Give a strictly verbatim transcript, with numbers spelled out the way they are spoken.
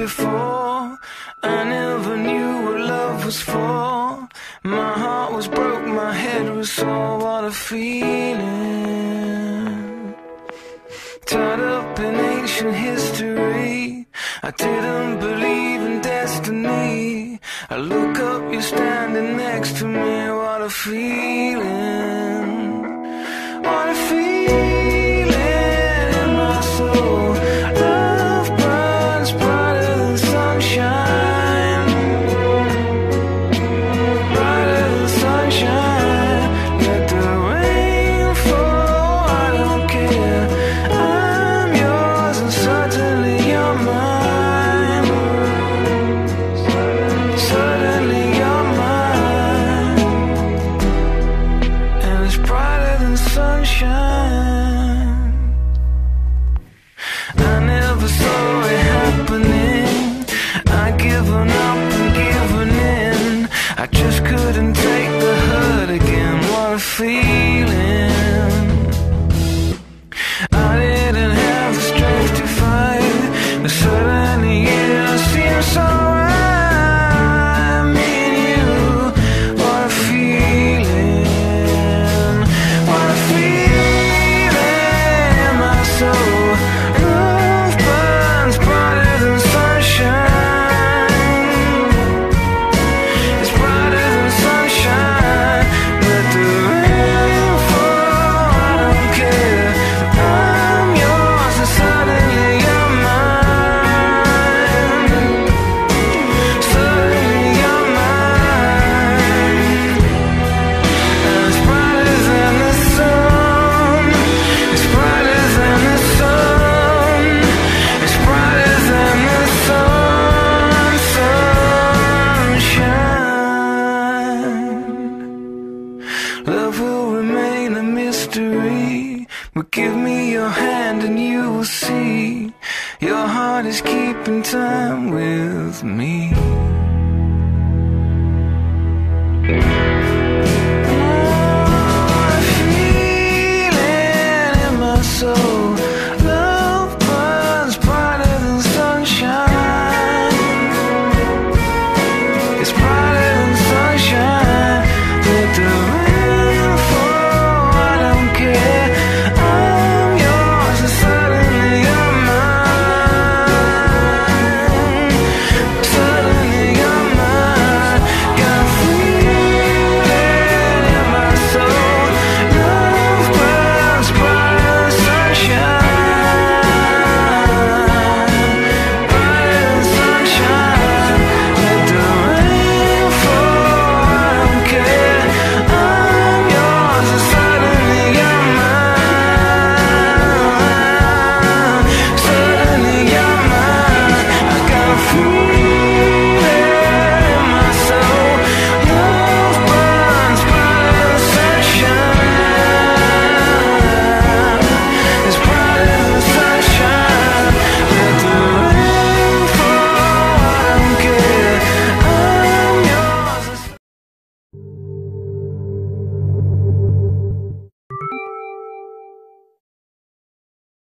before. I never knew what love was for. My heart was broke, my head was sore. What a feeling. Tied up in ancient history, I didn't believe in destiny. I look up, you're standing next to me. What a feeling. What a feeling in my soul. Love burns brighter than sunshine, brighter than sunshine. Let the rain fall, I don't care. I'm yours and certainly you're mine. Certainly you're mine. And it's brighter than sunshine. I never saw it happening. I'd given up and given in. I just couldn't take the hurt again. What a feeling. I didn't have the strength to fight, but suddenly it seemed so right. Me and you. What a feeling. What a feeling in my soul. Love burns brighter than sunshine. It's brighter than sunshine. Let the rain fall, I don't care. I'm yours and suddenly you're mine. Suddenly you're mine. And it's brighter than the sun. It's brighter than the sun. It's brighter than the sun. Sunshine. Love will remain a mystery, but give me your hand and you will see. Your heart is keeping time with me. Oh, a feeling in my soul. Love burns brighter than sunshine. It's brighter